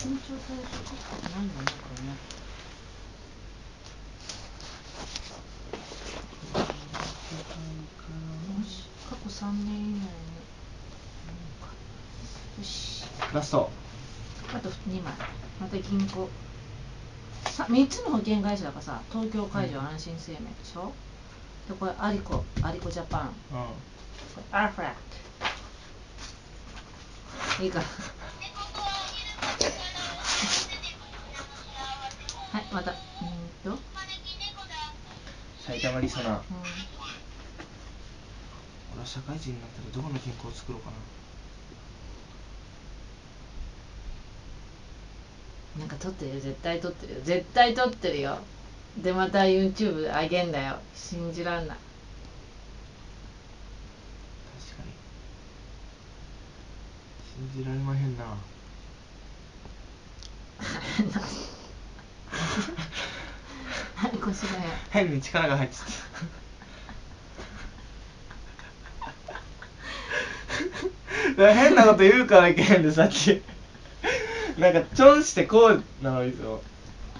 身長体重測ってないんだねこれね。よし、過去3年以内に。よし。 ラスト。 あと2枚。また銀行。3つの保険会社だからさ、東京海上安心生命でしょ。でこれアリコジャパン。アーフラット。いいか。はい、また。 埼玉リソナ。俺は社会人になったらどこの健康を作ろうかな。 なんか撮ってるよ、絶対撮ってるよ、絶対撮ってるよ。でまた YouTube であげんだよ、信じらんない。 確かに信じられまへんな。 腰が変に力が入っちゃった変なこと言うからいけへんでさっきなんかちょんしてこうなのいつも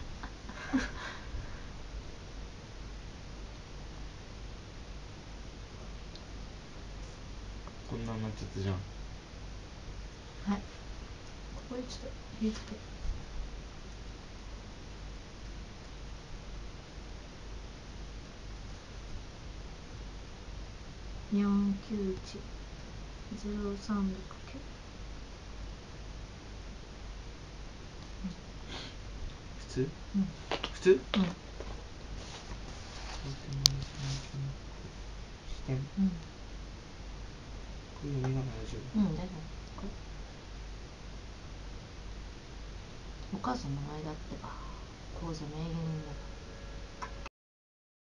こんなんなっちゃったじゃん。 はい、ここにちょっと入れて。491-0369。 普通？ うん。 普通？ うん。 うん。これ読み仮名大丈夫？ うん、大丈夫。これお母さんの名前だってば、口座名義人だって。